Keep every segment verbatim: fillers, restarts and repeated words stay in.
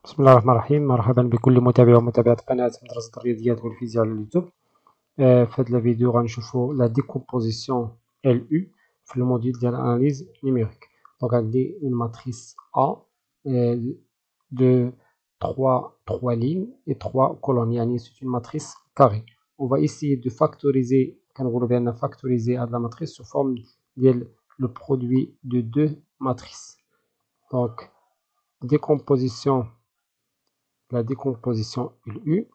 بسم الله الرحمن الرحيم. مرحبا بكل متابع ومتابعة قناة مدرسة الرياضيات والفيزياء على اليوتيوب. آه في هذا الفيديو غنشوفو لا ديكومبوزيسيون ال يو في الموديل ديال الاناليز نيميريك. دونك عندي اون ماتريس A de trois trois lignes et trois colonnes، يعني c'est une matrice carrée. On va essayer de factoriser كنقولو بأن factoriser هاد la matrice sous forme ديال le produit de deux matrices. Donc décomposition la décomposition L U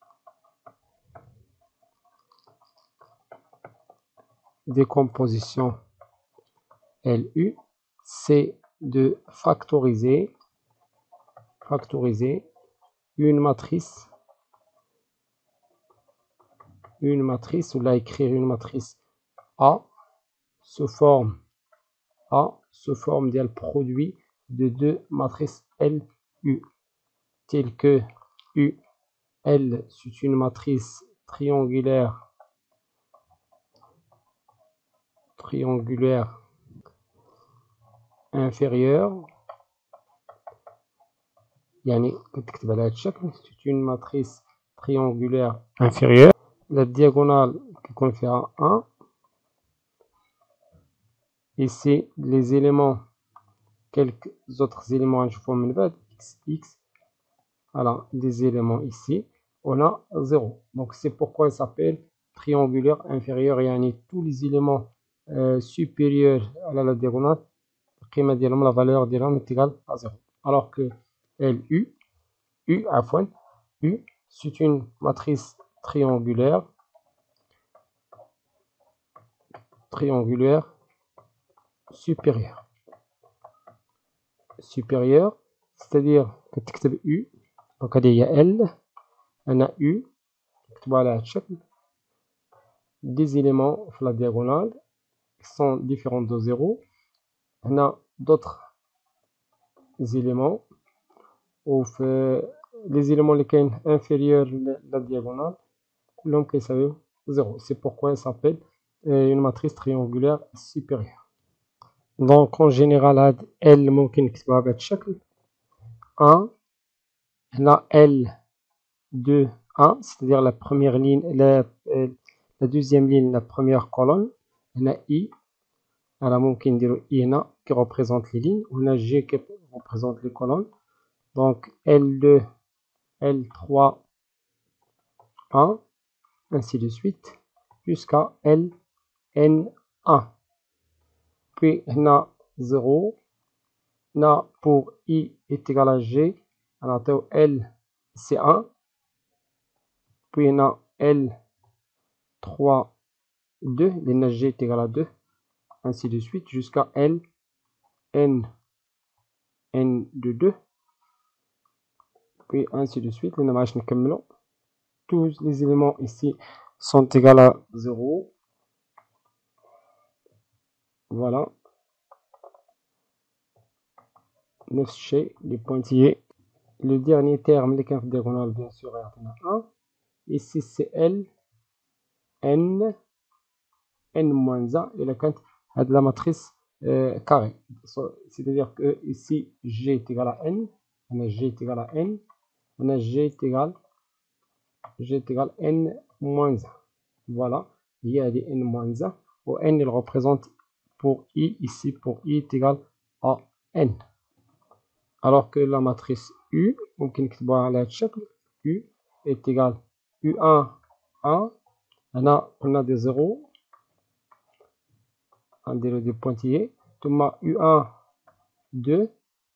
décomposition L U c'est de factoriser factoriser une matrice une matrice ou là écrire une matrice A sous forme A sous forme d'un produit de deux matrices L U telles que U L c'est une matrice triangulaire triangulaire inférieure، يعني كتكتب على هذا الشكل c'est une matrice triangulaire inférieure. la diagonale كيكون فيها un. ici les éléments quelques autres éléments غنشوفهم من بعد x x. voilà des éléments ici on a zéro, donc c'est pourquoi il s'appelle triangulaire inférieur، يعني tous les éléments euh, supérieurs à la diagonale القيمة ديالهم la valeur ديالهم est égale à zéro. alors que L U U عفوا U c'est une matrice triangulaire triangulaire supérieure supérieure c'est-à-dire كتكتب U. donc هذه هي L أنا U نكتبو على هذا الشكل des éléments في la diagonale qui sont différents de zéro. هنا d'autres éléments وفي les éléments اللي كاين inférieur la diagonale كلهم كيساويو zéro. c'est pourquoi elle s'appelle une matrice triangulaire supérieure. donc en général هاد L ممكن نكتبوها بهذا الشكل un. هنا L deux un c'est-à-dire la première ligne la, la deuxième ligne la première colonne. هنا I alors ممكن نديرو I هنا qui représente les lignes وهنا G qui représente les colonnes. donc L deux L trois un ainsi de suite jusqu'à L N un. puis هنا zéro. هنا pour I est égal à G alors L c'est un. puis هنا L trois deux لأن G est égal à deux ainsi de suite jusqu'à L N N de deux puis ainsi de suite. لأن معاش نكملو tous les éléments ici sont égaux à zéro. voilà نفس الشيء les pointillés. le dernier terme اللي كان في الدياغونال bien sûr يعطينا un. ici c'est L N N moins un إلا كانت هاد la matrice euh, carrée. c'est-à-dire que ici G est égal à N. هنا G est égal à N. هنا G est égal G est égal N moins un. voilà il y a des N moins un où N il représente pour I ici pour I est égal à N. alors que la matrice U ممكن نكتبوها على هذا الشكل U est égal U un un. هنا قلنا دي زيرو نديرو دي بوانتيي ثم U un deux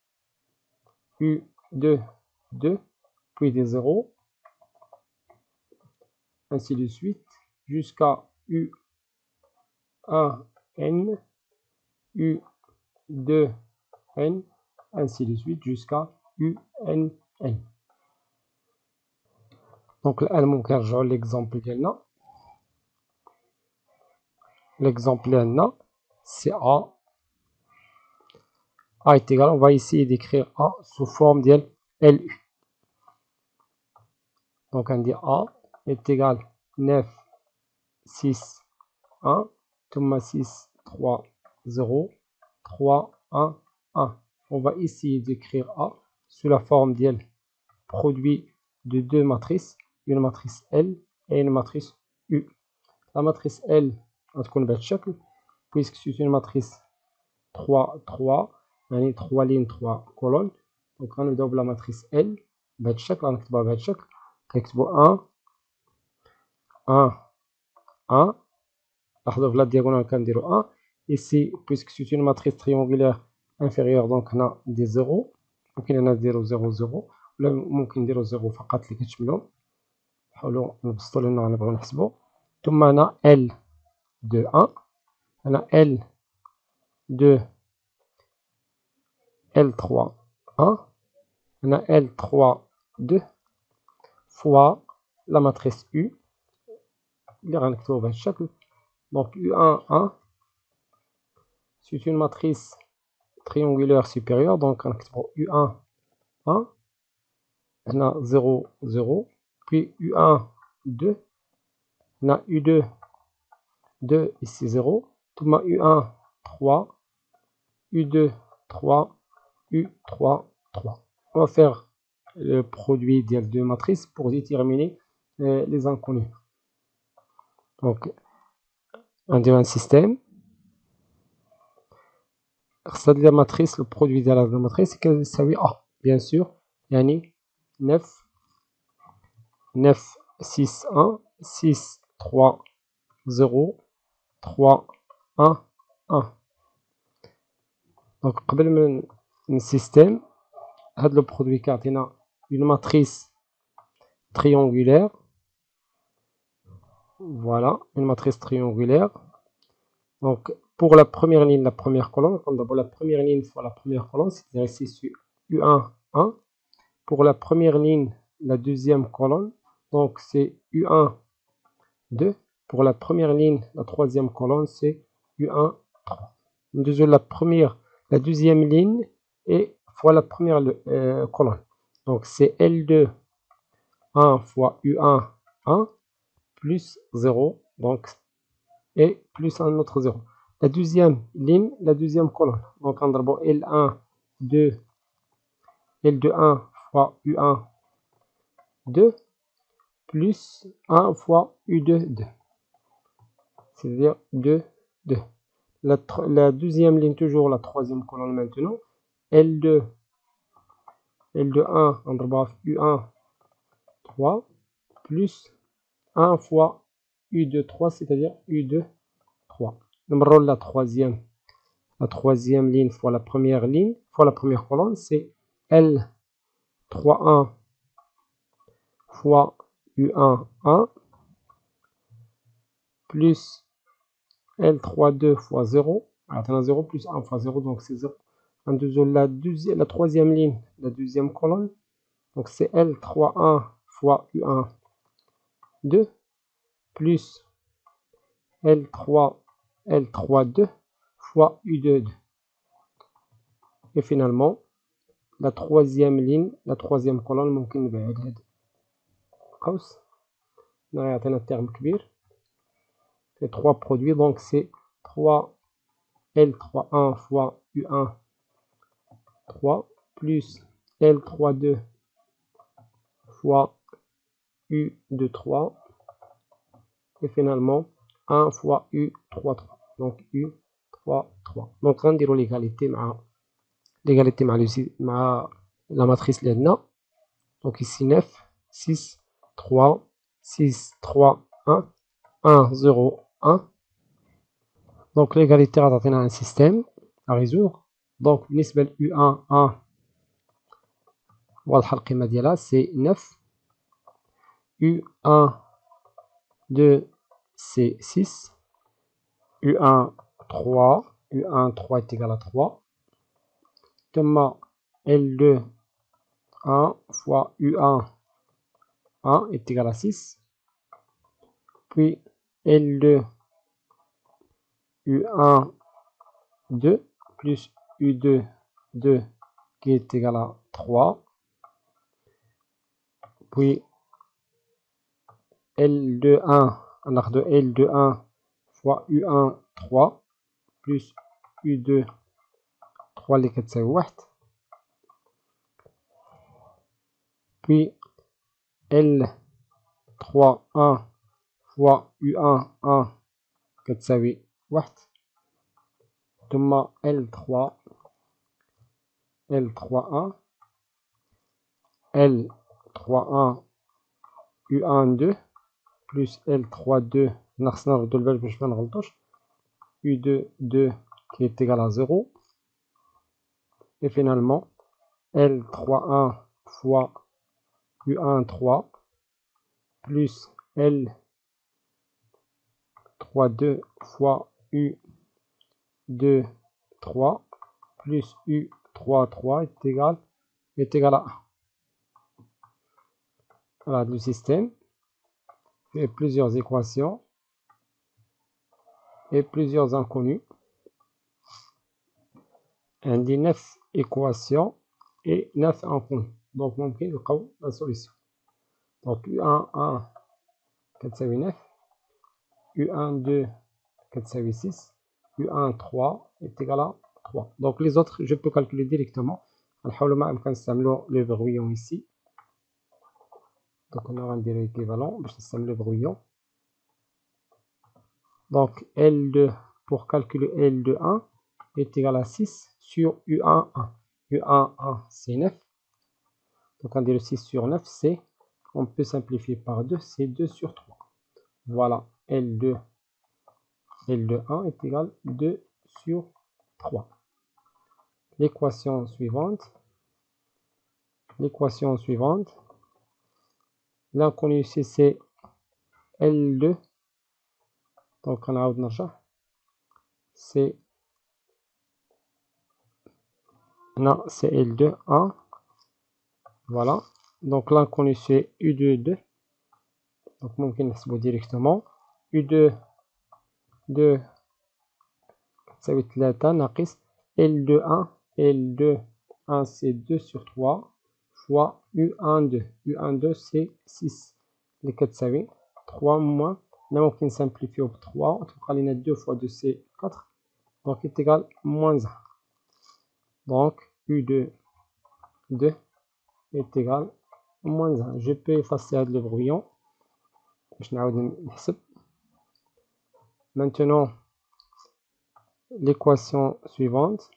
U deux deux puis des zéros ainsi de suite jusqu'à U un N U deux N ainsi de suite jusqu'à U N N. donc الآن ممكن نرجعو للإكزامبل ديالنا. l'exemple ديالنا c'est A. A est égal, on va essayer d'écrire A sous forme de L U. donc on dit A est égal neuf six un ثم six trois zéro trois un un. on va essayer d'écrire A sous la forme de produit de deux matrices, une matrice L et une matrice U. La matrice L غتكون بهذا الشكل puisque c'est une matrice trois trois يعني trois lignes trois colonnes. دونك غنبداو بلا matrice L بهذا الشكل، غنكتبوها بهذا الشكل، كنكتبو واحد واحد واحد. لاحظوا في لا diagonale كنديرو واحد. ici puisque c'est une matrice triangulaire inférieure donc هنا ندير zéro، ممكن هنا نديرو zéro zéro ولا ممكن نديرو zéro فقط اللي كتشملهم. نحاولوا نبسطوا لأننا غنبغيو نحسبوا. ثم هنا L de واحد، هنا L de L trois واحد، هنا L trois deux fois la matrice U اللي غنكتبو بهذا الشكل. donc U un un c'est une matrice triangulaire supérieure donc غنكتبو U un un هنا zéro zéro puis U un deux هنا U deux deux ici zéro ثم U un trois U deux trois U trois trois. On va faire le produit des deux matrices pour déterminer euh, les inconnus. Donc on dit un système خصها la matrice le produit de la matrice كيساوي A bien sûr يعني neuf neuf six un six trois zéro trois un un. donc قبل من السيستم هذا le produit كيعطينا une matrice triangulaire. Voilà, une matrice triangulaire. Donc, pour la première ligne, la première colonne, pour la première ligne fois la première colonne, c'est-à-dire ici U un un. Pour la première ligne, la deuxième colonne, donc c'est U un deux. Pour la première ligne, la troisième colonne, c'est U un trois. La première, la deuxième ligne et fois la première euh, colonne. Donc c'est L deux un fois U un un plus zéro, donc et plus un autre zéro. La deuxième ligne, la deuxième colonne. Donc on a L un deux L deux un fois U un deux plus un fois U deux deux. C'est-à-dire deux deux. La, la deuxième ligne, toujours la troisième colonne maintenant. L deux L deux un on a U un trois plus un fois U deux trois, c'est-à-dire U deux trois. Numéro la troisième, la troisième ligne fois la première ligne fois la première colonne, c'est L trois un fois U un un plus L trois deux fois zéro. Alors, zéro plus un fois zéro, donc c'est zéro. En deuxième, la, deuxième, la troisième ligne, la deuxième colonne, donc c'est L trois un fois U un deux plus L trois L trois deux fois U deux deux. Et finalement, la troisième ligne, la troisième colonne, ممكن نبعد هاد قوس نعطينا terme كبير. Les trois produits, donc c'est trois L trois un fois U un trois plus L trois deux fois U deux trois et finalement un fois U trois trois. Donc U trois trois. Donc on dirait l'égalité مع l'égalité مع la matrice اللي عندنا. Donc ici neuf six trois six trois un un zéro un. Donc l'égalité غتعطينا un système à résoudre. Donc بالنسبة ل U un un واضحة القيمة ديالها c'est neuf. U un deux c'est six. U un trois. U un trois est égal à trois. ثم L deux un fois U un un est égal à six. Puis L deux U un deux plus U deux deux qui est égal à trois. Puis L deux un, on a de L deux un fois U un trois plus U deux trois اللي كتساوي واحد. puis L trois un fois U un un كتساوي واحد ثم L trois L trois un L trois un U un deux plus L trois deux ناقصنا نردو البال باش ما نغلطوش U deux deux qui est égal à zéro et finalement L trois un fois U un trois plus L trois deux fois U deux trois plus U trois trois est égal, est égal à un. Voilà le système. Et plusieurs équations et plusieurs inconnus. عندي neuf équations et neuf inconnus. Donc ممكن نلقاو la solution. Donc U un un كتساوي neuf U un deux كتساوي six U un trois est égal à trois. Donc les autres je peux calculer directement. نحاولوا ما أمكن نستعملوا le brouillon ici. Donc on aura un délai équivalent باش نستعملوا le brouillon. Donc L deux pour calculer L deux un est égal à six sur U un un. U un un c'est neuf. Donc on dit le six sur neuf c'est, on peut simplifier par deux, c'est deux sur trois. Voilà, L deux, L deux un est égal à deux sur trois. L'équation suivante, l'équation suivante, l'inconnu ici c'est L deux. Donc on a نرجع, c'est non, c'est L deux un. Voilà. Donc l'inconnu c'est U deux deux. Donc ممكن نحسبه directement. U deux deux تساوي ثلاثة ناقص L deux un. L deux un c'est deux sur trois fois U un deux. U un deux c'est six. اللي كتساوي trois moins. Là ممكن simplifier par trois. تبقى لنا deux fois deux c'est quatre. Donc est égal moins un. Donc U deux deux est égal moins un. Je peux effacer le brouillon. Maintenant, l'équation suivante.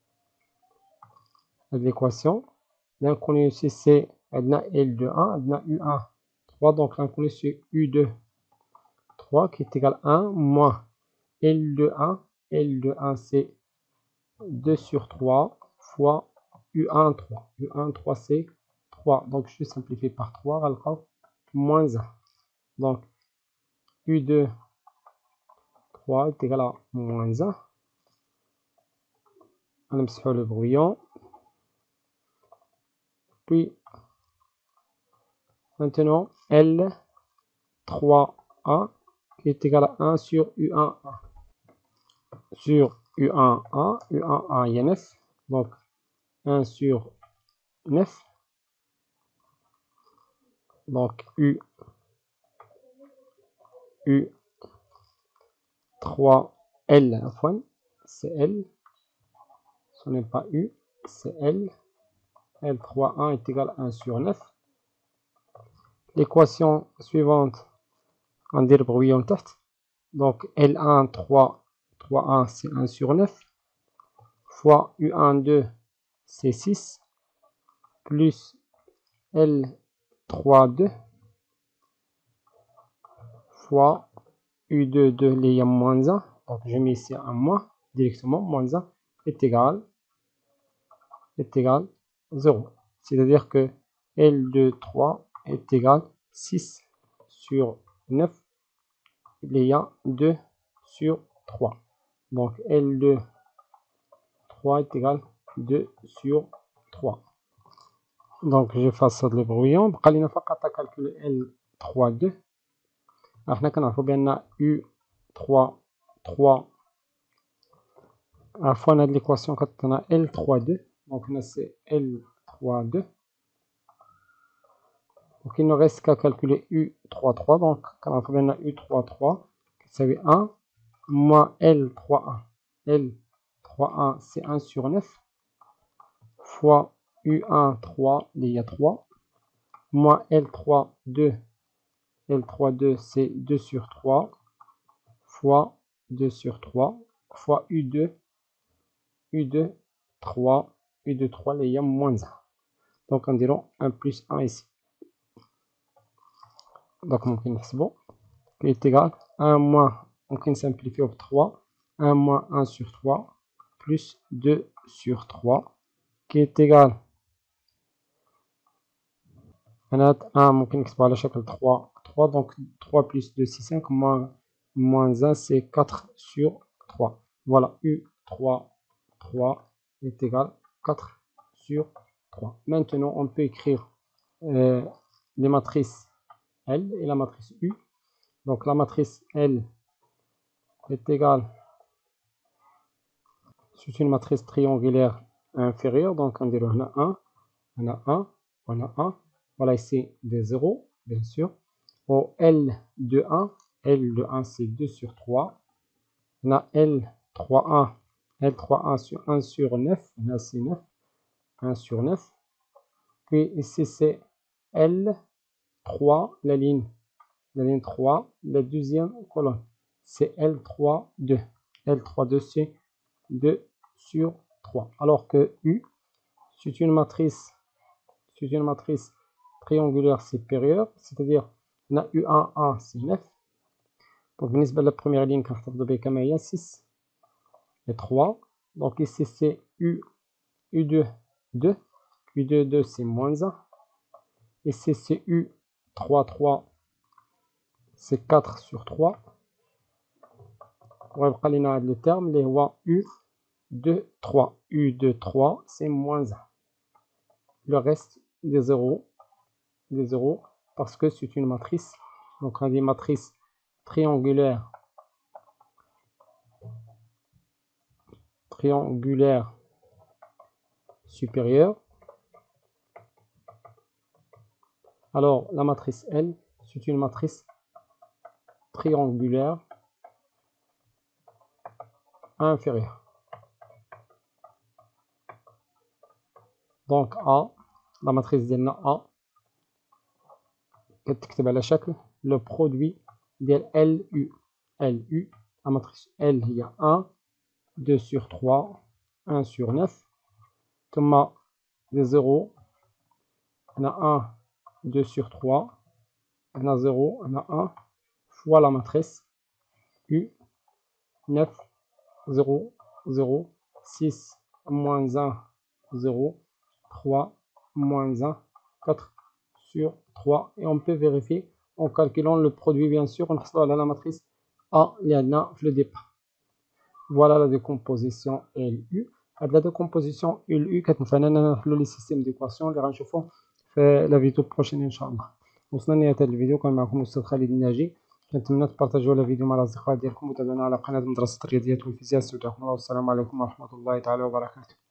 L'équation. L'inconnu ici c'est L deux un, U un trois. Donc l'inconnu c'est U deux trois qui est égal à un moins L deux un. L deux un c'est deux sur trois fois U un trois. U un trois c'est trois. Donc je simplifie par trois. Moins un. Donc U deux trois est égal à moins un. On a le brouillon. Puis maintenant L trois un qui est égal à un sur U un un. Sur U un un, U un un il y a neuf. Donc un sur neuf. Donc U U trois L enfin, c'est L. Ce n'est pas U, c'est L. L trois un est égal à un sur neuf. L'équation suivante, on dit le brouillon test. Donc L un trois trois un c'est un sur neuf fois U un deux c'est six plus L trois deux fois U deux deux il y a moins un. Donc je mets ici un moins directement, moins un est égal est égal zéro. C'est-à-dire que L deux trois est égal à six sur neuf. Il y a deux sur trois. Donc L deux trois est égal à deux sur trois. Donc j'efface le brouillon. بقى لنا فقط à calculer L trois deux. احنا كنعرفوا بان U trois trois عفوا هاد l'équation كتعطينا L trois deux. Donc là c'est L trois deux. Donc il ne reste qu'à calculer U trois trois. Donc كنعرفوا بان U trois trois كتساوي un moins L trois un. L trois un c'est un sur neuf fois U un trois il y a trois moins L trois deux. L trois deux, c'est deux sur trois fois deux sur trois fois U deux. U deux, trois. U deux, trois, il y a moins un. Donc, on dirait un plus un ici. Donc, on peut bon, qui est égal à un moins, on peut simplifier au trois. un moins un sur trois plus deux sur trois qui est égal à un ممكن نكتبو على شكل trois. trois donc trois plus deux c'est cinq moins, moins un c'est quatre sur trois. Voilà, U trois, trois est égal à quatre sur trois. Maintenant on peut écrire euh, les matrices L et la matrice U. Donc la matrice L est égale, c'est une matrice triangulaire inférieure, donc on dirait on a un, on a un, on a un. Voilà ici des zéros, bien sûr. Au L de un, L de un c'est deux sur trois. On a L trois un, L trois un sur un sur neuf, on a c'est neuf, un sur neuf. Puis ici c'est L trois, la ligne, la ligne trois, la deuxième colonne. C'est L trois deux. L trois deux c'est deux sur trois. Alors que U, c'est une matrice, c'est une matrice triangulaire supérieure, c'est-à-dire on a U un, un, c'est neuf. Donc, la première ligne, il y a six et trois. Donc, ici, c'est U, U deux, deux. U deux, deux, c'est moins un. Ici, c'est U trois, trois, c'est quatre sur trois. On va prendre le terme, les U deux, trois. U deux, trois, c'est moins un. Le reste des zéros, des zéros, parce que c'est une matrice. Donc, on dit matrice triangulaire, triangulaire supérieure. Alors, la matrice L, c'est une matrice triangulaire inférieure. Donc, A, la matrice de A, le produit de L U. L U, la matrice L, il y a un, deux sur trois, un sur neuf. Comme des zéros, on a un, deux sur trois, on a zéro, on a un, fois la matrice U, neuf, zéro, zéro, six, moins un, zéro, trois, moins un, quatre sur trois. Et on peut vérifier en calculant le produit, bien sûr, on reçoit la matrice A, il y en a le départ. Voilà la décomposition L U. La décomposition L U, quand on le système d'équation, les renchauffons في la vidéo prochaine إن شاء الله. وصلنا لنهاية الفيديو. كان معكم الأستاذ خالد الناجي. كنتمنى تبارطاجيو الفيديو مع الأصدقاء ديالكم وتابعونا على قناة مدرسة الرياضيات والفيزياء. استودعكم الله والسلام عليكم ورحمة الله تعالى وبركاته.